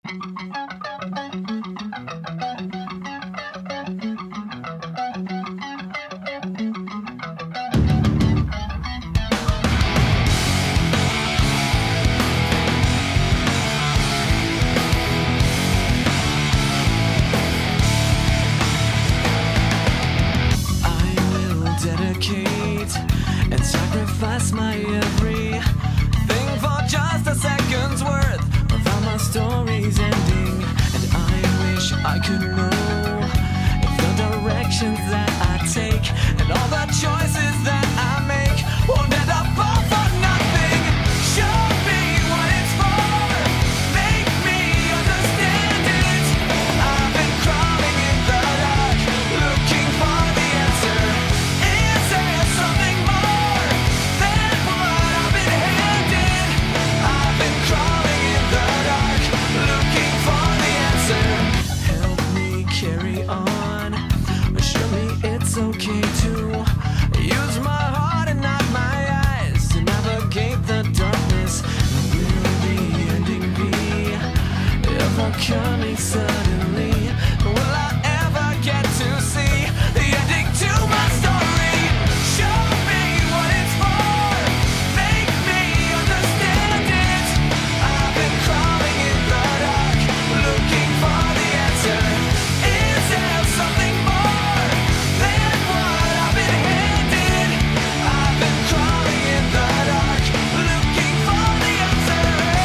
And sacrifice my everything for just a second's worth of how my story's ending. And I wish I could know if the directions that I take and all the choices that I make won't end up all for nothing. Show me what it's for, make me understand it. I've been crawling in the dark, looking for the answer. Is there something more than what I've been handed? I've been crawling in the dark, looking for the answer. Help me carry on, show me it's okay to use my heart and not my eyes to navigate the darkness. Will the ending be ever coming suddenly? Will I ever get to see the ending to my story? Show me what it's for, make me understand it. I've been crawling in the dark, looking for the answer. Is there something more than what I've been handed? I've been crawling in the dark, looking for the answer.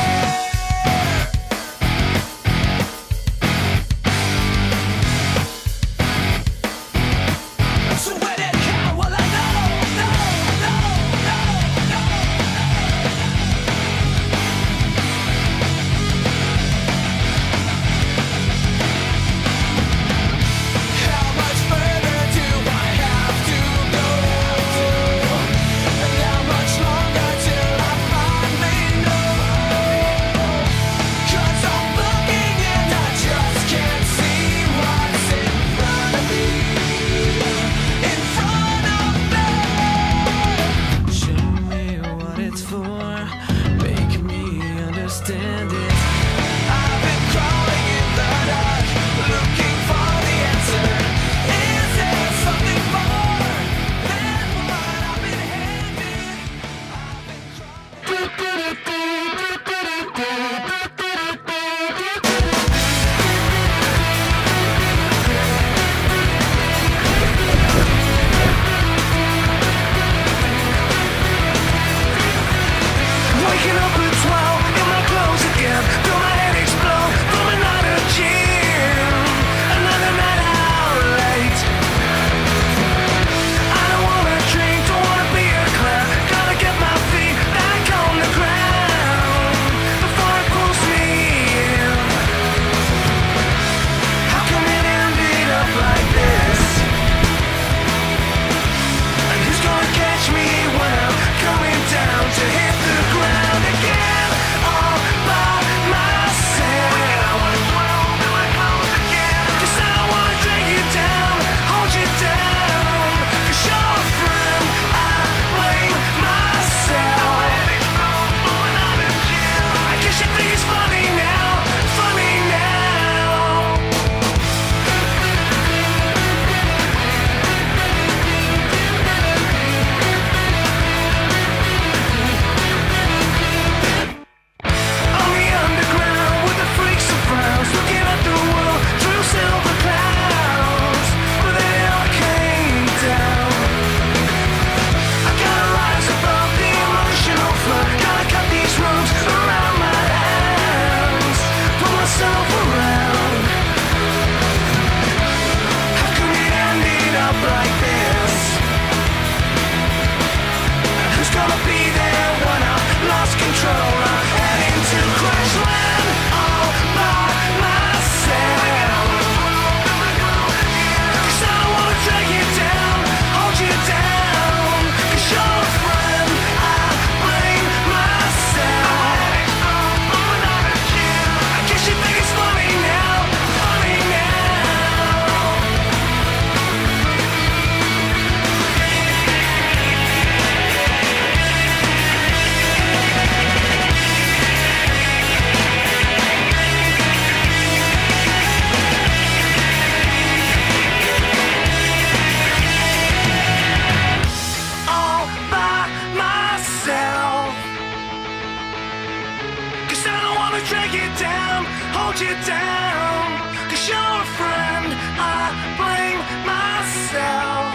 So when it comes, well I know. How much further do I have to go? And how much longer till I finally know? 'Cause I'm looking and I just can't see what's in front of me. In front of me. Show me what it's for, make me understand it. I've been crawling in the dark, looking for the answer. Is there something more than what I've been handed? I've been waking up at 12 in my clothes again. Feel my head explode from another gym. Another night out late. I don't wanna drink, don't wanna be a clown. Gotta get my feet back on the ground before it pulls me in. How come it ended up like this? And who's gonna catch me when I'm coming down to hit the ground again all by myself? 'Cause I don't wanna drag you down, hold you down. 'Cause you're a friend, I blame myself. I guess you think it's funny now, funny now. On the underground with the freaks and frowns, looking at the world through silver clouds. But then it all came down. I gotta rise above the emotional flood. Gotta cut these ropes around my hands, pull myself around. How come it ended up like this? Who's gonna be there when I've lost control? I'm heading to crash land all by myself. 'Cause I don't wanna drag you down, hold you down. 'Cause you're a friend, I blame myself. I guess you think it's funny hold you down, 'cause you're a friend, I blame myself.